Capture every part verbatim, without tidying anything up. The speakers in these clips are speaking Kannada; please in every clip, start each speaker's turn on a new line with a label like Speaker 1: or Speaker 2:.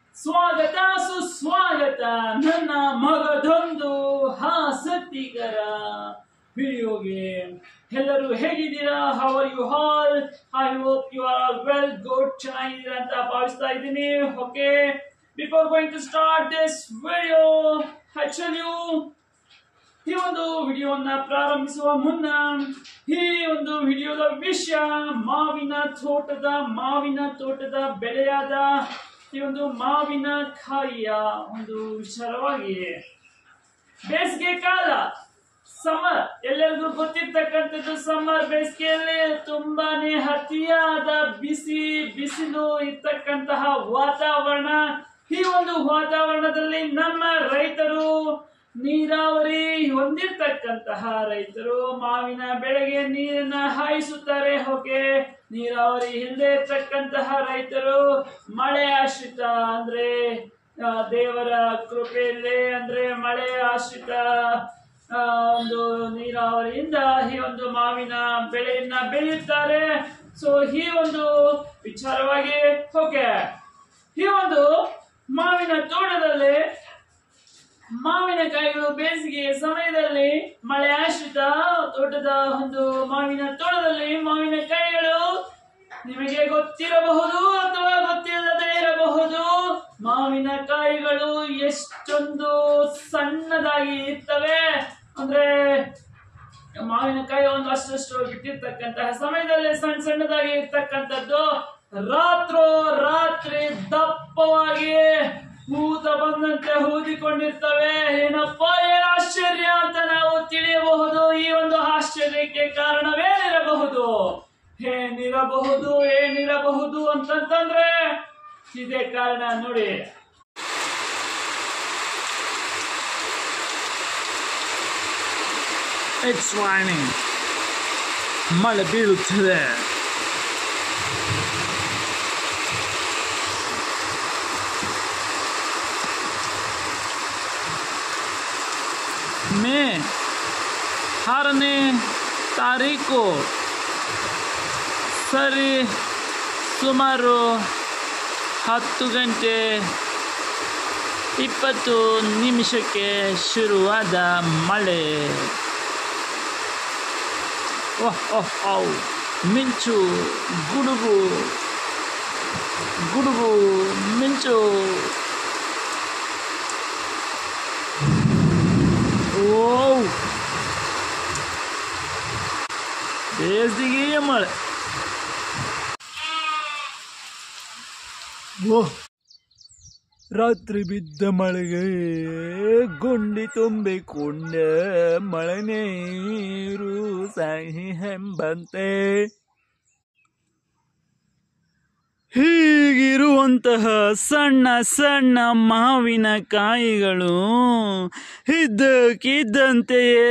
Speaker 1: ಸ್ವಾಗತ ಸುಸ್ವಾಗತ ನನ್ನ ಮಗದೊಂದು ಆಸಕ್ತಿಕರ ವಿಡಿಯೋಗೆ. ಎಲ್ಲರೂ ಹೇಗಿದ್ದೀರಾ? How are you all? I hope you are all well, good, ಚೆನ್ನಾಗಿದ್ದೀರಾ ಅಂತ ಭಾವಿಸ್ತಾ ಇದ್ದೀನಿ. Okay, before going to start this video, I tell you, ಈ ಒಂದು ವಿಡಿಯೋವನ್ನ ಪ್ರಾರಂಭಿಸುವ ಮುನ್ನ ಈ ಒಂದು ವಿಡಿಯೋದ ವಿಷಯ ಮಾವಿನ ತೋಟದ ಮಾವಿನ ತೋಟದ ಬೆಳೆಯಾದ ಈ ಒಂದು ಮಾವಿನ ಕಾಯಿಯ ಒಂದು ವಿಚಾರವಾಗಿ. ಬೇಸಿಗೆ ಕಾಲ, ಸಮ್ಮರ್, ಎಲ್ಲರಿಗೂ ಗೊತ್ತಿರ್ತಕ್ಕಂಥದ್ದು. ಸಮ್ಮರ್, ಬೇಸಿಗೆಯಲ್ಲಿ ತುಂಬಾನೇ ಅತಿಯಾದ ಬಿಸಿ ಬಿಸಿಲು ಇರ್ತಕ್ಕಂತಹ ವಾತಾವರಣ. ಈ ಒಂದು ವಾತಾವರಣದಲ್ಲಿ ನಮ್ಮ ರೈತರು, ನೀರಾವರಿ ಹೊಂದಿರ್ತಕ್ಕಂತಹ ರೈತರು ಮಾವಿನ ಬೆಳೆಗೆ ನೀರನ್ನ ಹಾಯಿಸುತ್ತಾರೆ. ಓಕೆ, ನೀರಾವರಿ ಇಲ್ಲದೆ ಇರ್ತಕ್ಕಂತಹ ರೈತರು ಮಳೆ ಆಶ್ರಿತ, ಅಂದ್ರೆ ದೇವರ ಕೃಪೆಯಲ್ಲೇ, ಅಂದ್ರೆ ಮಳೆ ಆಶ್ರಿತ ಒಂದು ನೀರಾವರಿಯಿಂದ ಈ ಒಂದು ಮಾವಿನ ಬೆಳೆಯನ್ನ ಬೆಳೆಯುತ್ತಾರೆ. ಸೊ ಈ ಒಂದು ವಿಚಾರವಾಗಿ, ಓಕೆ, ಈ ಒಂದು ಮಾವಿನ ತೋಟದಲ್ಲಿ ಮಾವಿನಕಾಯಿಗಳು ಬೇಸಿಗೆ ಸಮಯದಲ್ಲಿ ಮಳೆ ಆಶ್ರಿತ ತೋಟದ ಒಂದು ಮಾವಿನ ತೋಟದಲ್ಲಿ ಮಾವಿನಕಾಯಿಗಳು ನಿಮಗೆ ಗೊತ್ತಿರಬಹುದು ಅಥವಾ ಗೊತ್ತಿಲ್ಲದೆ ಇರಬಹುದು. ಮಾವಿನಕಾಯಿಗಳು ಎಷ್ಟೊಂದು ಸಣ್ಣದಾಗಿ ಇರ್ತವೆ, ಅಂದ್ರೆ ಮಾವಿನಕಾಯಿ ಒಂದು ಅಷ್ಟಷ್ಟು ಬಿಟ್ಟಿರ್ತಕ್ಕಂತಹ ಸಮಯದಲ್ಲಿ ಸಣ್ಣ ಸಣ್ಣದಾಗಿ ಇರ್ತಕ್ಕಂಥದ್ದು ರಾತ್ರೋ ರಾತ್ರಿ ದಪ್ಪವಾಗಿ ಊತ ಬಂದಂತೆ ಊದಿಕೊಂಡಿರ್ತವೆ. ಏನಪ್ಪ, ಏನ್ ಆಶ್ಚರ್ಯ ಅಂತ ನಾವು ತಿಳಿಯಬಹುದು. ಈ ಒಂದು ಆಶ್ಚರ್ಯಕ್ಕೆ ಕಾರಣವೇನಿರಬಹುದು ಏನಿರಬಹುದು ಏನಿರಬಹುದು ಅಂತಂತಂದ್ರೆ ಇದೇ ಕಾರಣ ನೋಡಿ.
Speaker 2: ಇಟ್ಸ್ ರೈನಿಂಗ್, ಮಳೆ ಬೀಳುತ್ತಿದೆ. ಮೇ ಆರನೇ ತಾರೀಕು ಸರಿ ಸುಮಾರು ಹತ್ತು ಗಂಟೆ ಇಪ್ಪತ್ತು ನಿಮಿಷಕ್ಕೆ ಶುರುವಾದ ಮಳೆ. ಓಹ್ ಓಹ್ ಓಹ್ ಮಿಂಚು, ಗುಡುಗು ಗುಡುಗು ಮಿಂಚು. ಓ, ಬೇಸಿಗೆಯ ಮಳೆ. ಓಹ್, ರಾತ್ರಿ ಬಿದ್ದ ಮಳೆಗೆ ಗುಂಡಿ ತುಂಬಿಕೊಂಡ ಮಳೆ ನೀರು ಸಾಹಿ ಎಂಬಂತೆ. ಹೀಗಿರುವಂತಹ ಸಣ್ಣ ಸಣ್ಣ ಮಾವಿನಕಾಯಿಗಳು ಇದ್ದಕ್ಕಿದ್ದಂತೆಯೇ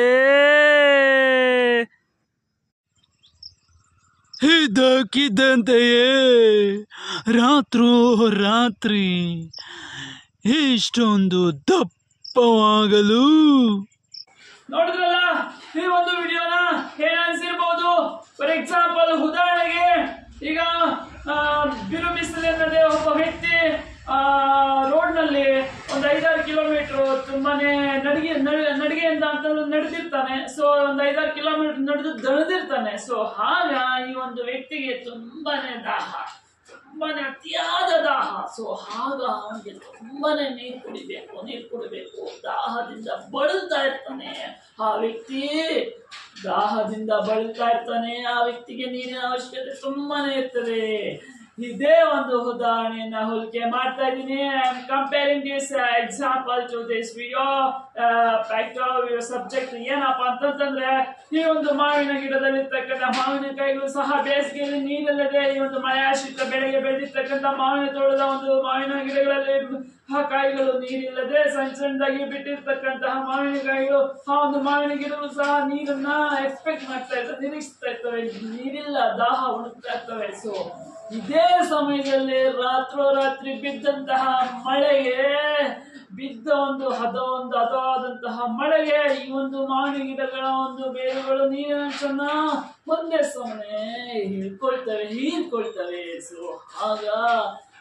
Speaker 2: ಇದ್ದಕ್ಕಿದ್ದಂತೆಯೇ ರಾತ್ರೋ ರಾತ್ರಿ ಇಷ್ಟೊಂದು ದಪ್ಪವಾಗಲು.
Speaker 1: ನೋಡಿದ್ರಲ್ಲ ಈ ಒಂದು ವಿಡಿಯೋನ, ಏನ್ ಅನ್ಸಿರ್ಬಹುದು? ಫಾರ್ ಎಕ್ಸಾಂಪಲ್, ಉದಾಹರಣೆಗೆ ಈಗ ಬಿರು ಬಿಸಿಲಿಲ್ಲದೆ ಒಬ್ಬ ವ್ಯಕ್ತಿ ರೋಡ್ ನಲ್ಲಿ ಒಂದ್ ಐದಾರು ಕಿಲೋಮೀಟರ್ ತುಂಬಾನೇ ನಡಿಗೆ ನಡಿಗೆಯಿಂದ ಅಂತ ನಡೆದಿರ್ತಾನೆ. ಸೊ ಒಂದ್ ಐದಾರು ಕಿಲೋಮೀಟರ್ ನಡೆದು ದಣದಿರ್ತಾನೆ. ಸೊ ಆಗ ಈ ಒಂದು ವ್ಯಕ್ತಿಗೆ ತುಂಬಾನೇ ದಾಹ, ತುಂಬಾನೇ ಅತಿಯಾದ ದಾಹ. ಸೊ ಆಗ ಅವನಿಗೆ ತುಂಬಾನೇ ನೀರು ಕುಡಿಬೇಕು ನೀರು ಕುಡಿಬೇಕು ದಾಹದಿಂದ ಬಳಲ್ತಾ ಇರ್ತಾನೆ ಆ ವ್ಯಕ್ತಿ. ದಾಹದಿಂದ ಬಳಲ್ತಾ ಇರ್ತಾನೆ ಆ ವ್ಯಕ್ತಿಗೆ ನೀರಿನ ಅವಶ್ಯಕತೆ ತುಂಬಾನೇ ಇರ್ತದೆ. ಇದೇ ಒಂದು ಉದಾಹರಣೆಯನ್ನ ಹೋಲಿಕೆ ಮಾಡ್ತಾ ಇದ್ದೀನಿ. I am comparing this example to this video. Back to our subject. ಏನಪ್ಪಾ ಅಂತಂದ್ರೆ, ಈ ಒಂದು ಮಾವಿನ ಗಿಡದಲ್ಲಿರ್ತಕ್ಕಂಥ ಮಾವಿನಕಾಯಿಗಳು ಸಹ ಬೇಸಿಗೆಯಲ್ಲಿ ನೀರಿಲ್ಲದೆ ಈ ಒಂದು ಮಳೆ ಆಶ್ರಿತ ಬೆಳೆಗೆ ಬೆಳೆದಿರ್ತಕ್ಕಂಥ ಮಾವಿನ ತೋಟದ ಒಂದು ಮಾವಿನ ಗಿಡಗಳಲ್ಲಿ ಆ ಕಾಯಿಗಳು ನೀರಿಲ್ಲದೆ ಸಣ್ಣ ಸಣ್ಣದಾಗಿ ಬಿಟ್ಟಿರ್ತಕ್ಕಂತಹ ಮಾವಿನಕಾಯಿಗಳು, ಆ ಒಂದು ಮಾವಿನ ಗಿಡಗಳು ಸಹ ನೀರನ್ನ ಎಕ್ಸ್ಪೆಕ್ಟ್ ಮಾಡ್ತಾ ಇರ್ತವೆ, ನಿರೀಕ್ಷಿಸ್ತಾ ಇರ್ತವೆ. ನೀರಿಲ್ಲ, ದಾಹ ಉಣುಕ್ತಾ ಇರ್ತವೆ. ಸೊ ಇದೇ ಸಮಯದಲ್ಲಿ ರಾತ್ರೋರಾತ್ರಿ ಬಿದ್ದಂತಹ ಮಳೆಗೆ ಬಿದ್ದ ಒಂದು ಹದ ಒಂದು ಹದವಾದಂತಹ ಮಳೆಗೆ ಈ ಒಂದು ಮಾವಿನ ಗಿಡಗಳ ಒಂದು ಬೇರುಗಳು ನೀರಿನಂಶನ್ನ ಒಂದೇ ಸಮನೆ ಹೀರ್ಕೊಳ್ತವೆ ಹೀರ್ಕೊಳ್ತವೆ ಸೊ ಆಗ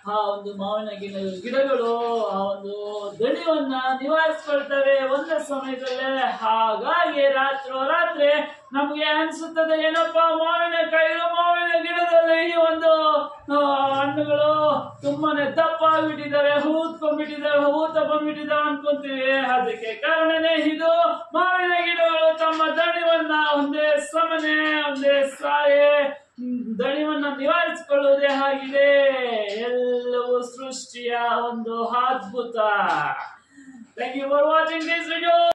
Speaker 1: ಆ ಒಂದು ಮಾವಿನ ಗಿಡ ಗಿಡಗಳು ಆ ಒಂದು ದಣಿವನ್ನ ನಿವಾರಿಸ್ಕೊಳ್ತವೆ ಒಂದೇ ಸಮಯದಲ್ಲೇ. ಹಾಗಾಗಿ ರಾತ್ರೋರಾತ್ರಿ ನಮ್ಗೆ ಅನ್ಸುತ್ತದೆ ಏನಪ್ಪಾ ಮಾವಿನಕಾಯಿಗಳು ಮಾವಿನ ಗಿಡದಲ್ಲಿ ಈ ಒಂದು ಹಣ್ಣುಗಳು ತುಂಬಾನೇ ದಪ್ಪ ಆಗ್ಬಿಟ್ಟಿದ್ದಾವೆ, ಹೂತ್ಕೊಂಡ್ಬಿಟ್ಟಿದ್ದಾವೆ, ಹೂ ತಗೊಂಡ್ಬಿಟ್ಟಿದ್ದಾವೆ ಅನ್ಕೊಂತೀವಿ. ಅದಕ್ಕೆ ಕಾರಣನೇ ಇದು, ಮಾವಿನ ಗಿಡಗಳು ತಮ್ಮ ದಣಿವನ್ನ ಒಂದೇ ಸಮನೆ ಒಂದೇ ಸಾರಿ ದಣಿವನ್ನ ನಿವಾರಿಸಿಕೊಳ್ಳುವುದೇ ಆಗಿದೆ. ಎಲ್ಲವೂ ಸೃಷ್ಟಿಯ ಒಂದು ಅದ್ಭುತ. Thank you for watching this video.